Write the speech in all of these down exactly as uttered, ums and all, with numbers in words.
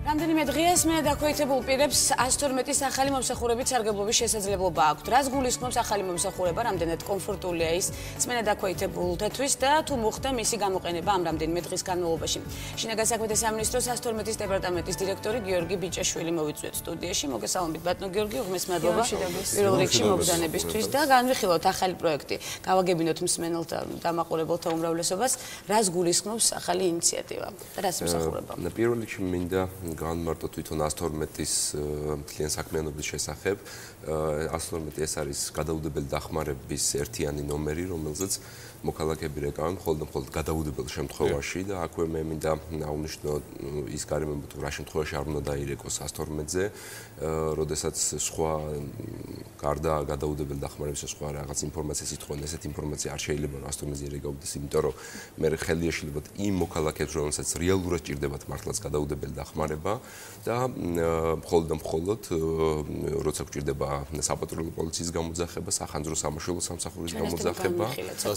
რამდენიმე დღეა სმენადაქვეითებულ პირებს ას თორმეტი ახალი მომსახურებით სარგებლობის შესაძლებლობა აქვთ. რაც გულისხმობს ახალი მომსახურება, რამდენად კომფორტულია ის სმენადაქვეითებულთათვის და თუ მოხდა მისი გამოყენება ამ რამდენიმე დღის განმავლობაში. შინაგან საქმეთა სამინისტროს ას თორმეტის დეპარტამენტის დირექტორი გიორგი ბიჭაშვილი მოვიწვიეთ სტუდიაში. მოგესალმებით ბატონო გიორგი, უღმეს მადლობა პირველ რიგში მოგზანებისთვის და განვიხილოთ ახალი პროექტი. გავაგებინოთ მსმენელთა დამაყურებელთა უმრავლესობას, რაც გულისხმობს ახალი ინიციატივა და რაც მომსახურება. პირველ რიგში მინდა განმარტო თვითონ ას თორმეტის მთლიან საქმიანობის შესახებ. ას თორმეტი ეს არის გადაუდებელი დახმარების ერთიანი ნომერი, რომელზეც მოქალაქეები რეკავენ მხოლოდ და მხოლოდ გადაუდებელ შემთხვევაში და აქვე მე მინდა აღვნიშნო ის გარემოება თუ რა შემთხვევაში არ უნდა დაირეკოს ას თორმეტზე, როდესაც სხვა გარდა გადაუდებელი დახმარებისა სხვა რაღაც ინფორმაციას ითხოვენ, ესეთ ინფორმაცია არ შეიძლება ას თორმეტზე ირეკავდეს, იმიტომ რომ მე ხელი ეშლებათ იმ მოქალაქეებს, რომელსაც რეალურად ჭირდებათ მართლაც გადაუდებელი დახმარება და მხოლოდ და მხოლოდ როცა გვჭირდება საპატრულო პოლიციის გამოძახება, სახანძრო სამაშველო სამსახურის გამოძახება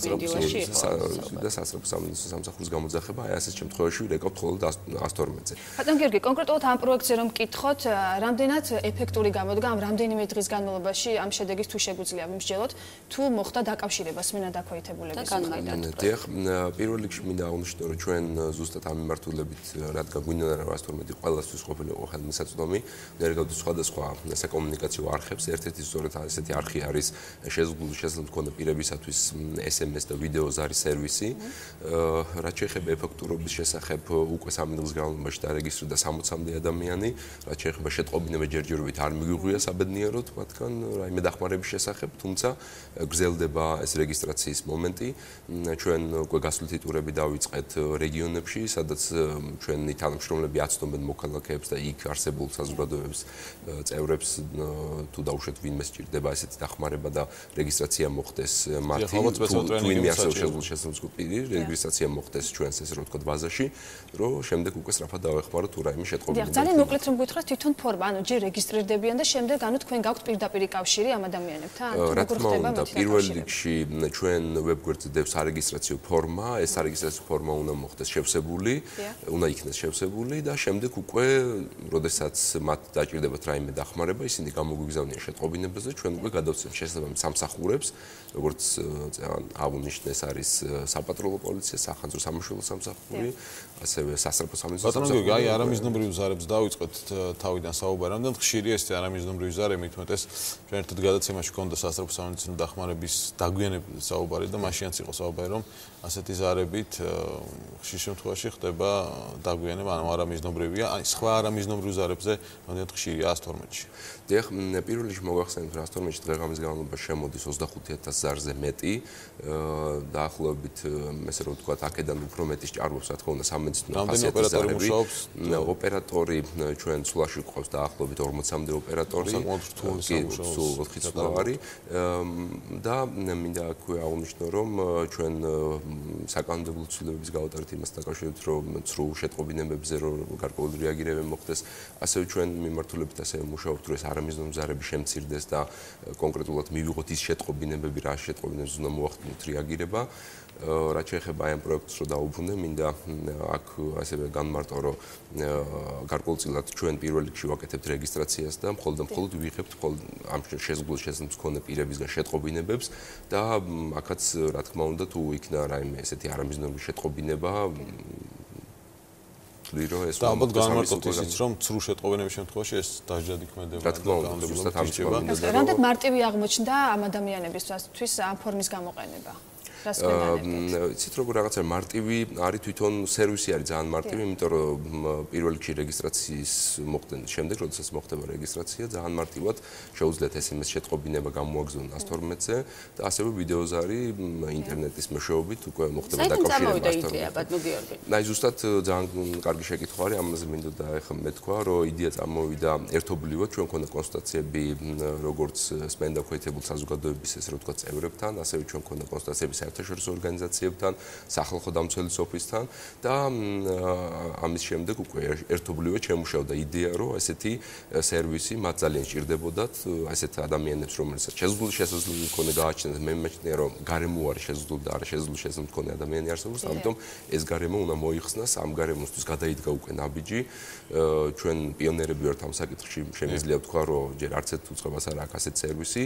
და სასწრაფო სამინისტრო სამსახურის გამოძახება, აი ასეთ შემთხვევაში ვირეკავთ მხოლოდ ას თორმეტზე. ბატონ გიორგი, კონკრეტულად ამ პროექტზე რომ მკითხოთ, რამდენად ეფექტური გამოდგა ამ რამდენიმე დღის განმავლობაში ამ შედეგის თუ შეგვიძლია ვიმსჯელოთ, თუ მოხდა დაკავშირება სმენადაქვეითებულების მხრიდან. დიახ, პირველ რიგში მინდა აღვნიშნო, რომ ჩვენ ზუსტად ამ მიმართულებით, რადგან გვინდა რომ ას თორმეტი ყველასთვის ყოფილიყო ხელმისაწვდომი, ვერგავდით სხვადასხვა საკომუნიკაციო არხებს. ერთ-ერთი სწორედ ასეთი არხი არის შეზღუდული შესაძლებლობით მქონე პირებისათვის ეს ემ ეს და ვიდეო ზარის სერვისი. რაც შეეხება ეფექტურობის შესახებ, უკვე სამი დღის განმავლობაში დარეგისტრირდა სამოცამდე ადამიანი. რაც შეეხება შეტყობინება ჯერჯერობით არ მიგვიღვია საბედნიეროდ მათგან რაიმე დახმარების შესახებ, თუმცა გრძელდება ეს რეგისტრაციის მომენტი. ჩვენ უკვე გასვლითი ტურები დავიწყეთ რეგიონებში, სადაც ჩვენი თანამშრომლები აცნობენ მოქალაქეებს და იქ არსებულ საზოგადოებების წევრებს თუ დაუშვათ ვინმე სჭირდება ესეთი დახმარება და რეგისტრაცია მოხდეს მათი თუ ვინმე ასევე შესაძლოა პირი რეგისტრაცია მოხდეს ჩვენს ესე რომ ვთქვათ ბაზაში, რომ შემდეგ უკვე სწრაფად დავეხმაროთ თუ რაიმე შეტყობინება. ძალიან მოკლედ რომ გითხრათ თვითონ ფორმა, ანუ ჯერ რეგისტრირდებიან და შემდეგ ანუ თქვენ გაქვთ პირდაპირ კავშირი ამ ადამიანებთან, როგორ ხდება მათი პირველ რიგში ჩვენ ვებგვერდზე დევს სარეგისტრაციო ფორმა, ეს სარეგისტრაციო ფორმა უნდა მოხდეს შევსებული, უნდა იქნეს შევსებული და შემდეგ უკვე როდესაც მათ დაჭირდებათ რაიმე დახმარება, ისინი გამოგვიგზავნიან შეტყობინებაზე, ჩვენ უკვე გადავცემთ შესაბამის სამსახურებს, როგორც აღვნიშნე, ეს არის საპატრულო პოლიცია, სახანძრო სამაშველო სამსახური, ასევე სასწრაფო სამინისტრო სამსახური. ბატონო, აი არამიზნობრივ ზარებს დავიწყეთ თავიდან საუბარი, რამდენ ხშირია ეს არამიზნობრივი ზარე, მithumetes ჩვენ ერთად გადაცემაში გქონდა სასწრაფო სამინისტრო დახმარების დაგვიანების საუბარი და მაშინაც იყო საუბარი, რომ ასეთი ზარებით ხშირ შემთხვევაში ხდება დაგვიანება, ანუ არამიზნობრივია, აი სხვა არამიზნობრივ ზარებზე რამდენად ხშირია ას თორმეტში. დიახ, პირველ რიგში მოვახსენებთ, რომ ას თორმეტში დღე-ღამის განმავლობაში შემოდის ოცდახუთი ათასი ზარზე მეტი, დაახლოებით ესე რომ ვთქვათ, აქედან უფრო მეტი ჭარბობს, რა თქმა უნდა, სამედიცინო ხასიათის ზარები. ოპერატორი ჩვენ სულაში გვყავს დაახლოებით ორმოცამდე ოპერატორი, სულ ოთხი ცვლავარი და მინდა აქვე აღვნიშნო, რომ ჩვენ საკანონმდებლო ცვლილებების გავატარეთ იმასთან დაკავშირებით, რომ ცრუ შეტყობინებებზე რომ გარკვეული რეაგირება მოხდეს, ასევე ჩვენ მიმართულებით ასევე მუშაობთ, რომ ეს არამიზნობრივი ზარები შემცირდეს და კონკრეტულად მივიღოთ ის შეტყობინებები, რა შეტყობინებებს უნდა მოახდინოთ რეაგირება. რაც შეეხება ამ პროექტს რო დაუბრუნდე, მინდა აქ ასევე განმარტო, რომ გარკვეულწილად ჩვენ პირველ რიგში ვაკეთებთ რეგისტრაციას და მხოლოდ და მხოლოდ ვიღებთ მხოლოდ ამ შეზღუდულ შესაძლებლობის მქონე პირებისგან შეტყობინებებს და აქაც რა თქმა უნდა თუ იქნა რაიმე ესეთი არამიზნობრივი შეტყობინება და ალბათ განმარტოთ ისიც, რომ ცრუ შეტყობინების შემთხვევაში ეს დაჟადი ქმედება და კანონმდებლად ამჩნევა. რამდენად მარტივი აღმოჩნდა ამ ადამიანებისთვის ამ ფორმის გამოყენება? იცით როგორ რაღაცა მარტივი არის თვითონ სერვისი არის ძალიან მარტივი, იმიტომ რომ პირველ რიგში რეგისტრაციის მოხდენის შემდეგ, როდესაც მოხდება რეგისტრაცია, ძალიან მარტივად შეუძლიათ ეს ემ ეს შეტყობინება გამოაგზავნონ ას თორმეტზე და ასევე ვიდეო ზარი ინტერნეტის მეშვეობით უკვე მოხდება დაკავშირება ას თორმეტზე. აი ზუსტად ძალიან კარგი შეკითხვა არის, ამაზე მინდა და ეხლა მეთქვა, რომ იდეა წარმოვიდა ერთობლივად, ჩვენ მქონდა კონსულტაციები როგორც სმენადაქვეითებულ საზოგადოების ესე რომ ვთქვათ წევრებთან, ასევე ჩვენ მქონდა კონსულტაციები საერთაშორისო ორგანიზაციებთან, სახალხო დამცველის ოფისთან და ამის შემდეგ უკვე ერთობლივად შემუშავდა იდეა, რომ ესეთი სერვისი მათ ძალიან სჭირდებოდათ, ესეთ ადამიანებს, რომელსაც შეზღუდული შესაძლებლობა მქონე გააჩნიათ, მე მეჩნია, რომ გარემო არის შეზღუდული და არა შეზღუდული შესაძლებლობა მქონე ადამიანი არსებობს, ამიტომ ეს გარემო უნდა მოიხსნას, ამ გარემოსთვის გადაიდგა უკვე ნაბიჯი. ჩვენ პიონერები ვართ ამ საკითხში, შემიძლია ვთქვა, რომ ჯერ არც ერთ უწყებას არ აქვს ასეთ სერვისი.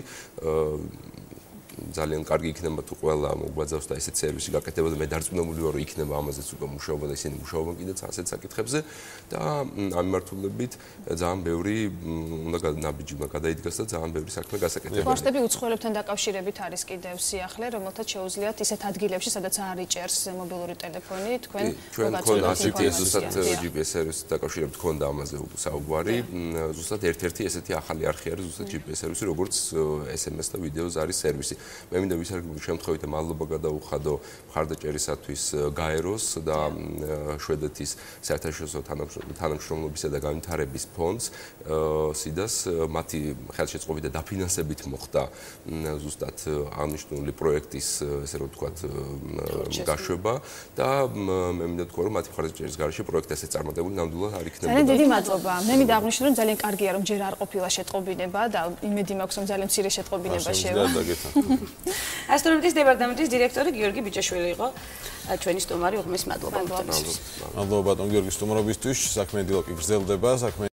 ძალიან კარგი იქნება თუ ყველა მოგვაძავს და ესეთ სერვისი გაკეთებოდა. მე დარწმუნებული ვარ, რომ იქნება ამაზეც უკვე მუშაობა და ისინი მუშაობენ კიდეც ასეთ საკითხებზე და ამ მიმართულებით ძალიან ბევრი უნდა ნაბიჯი უნდა გადაიდგას და ძალიან ბევრი საქმე გასაკეთებია. კოშტები უცხოელებთან დაკავშირებით არის კიდევ სიახლე, რომელთაც შეუძლიათ ისეთ ადგილებში, სადაც არ იჭერს მობილური ტელეფონი, თქვენ მოგაწოდოთ ინფორმაცია. ზუსტად ჯი პი ეს სერვისით დაკავშირებით ქონდა ამაზე საუბარი. ზუსტად ერთ-ერთი ესეთი ახალი არხი არის ზუსტად ჯი პი ეს სერვისი, როგორც ეს em es და ვიდეო ზარის სერვისი. მე მინდა ვისარგებლო შემთხვევით მადლობა გადაუხადო მხარდაჭერისათვის გაეროს და შვედეთის საერთაშორისო თანამშრომლობისა და განვითარების ფონდს სიდას მათი ხელშეწყობით და დაფინანსებით მოხდა ზუსტად აღნიშნული პროექტის ესე რომ ვთქვათ გაშვება და მე მინდა ვთქვა რომ მათი მხარდაჭერის გარეშე პროექტი ასე წარმატებული ნამდვილად არ იქნებოდა. ძალიან დიდი მადლობა. მე მინდა აღვნიშნო რომ ძალიან კარგია რომ ჯერ არ ყოფილა შეტყობინება და იმედი მაქვს რომ ძალიან მცირე შეტყობინება შევა. ასტრონომიკის დეპარტამენტის დირექტორი გიორგი ბიჭაშვილი იყო ჩვენი სტუმარი. უღმეს მადლობა. მადლობა ბატონ გიორგის სტუმრობისთვის. საქმიან დილოკი გრძელდება.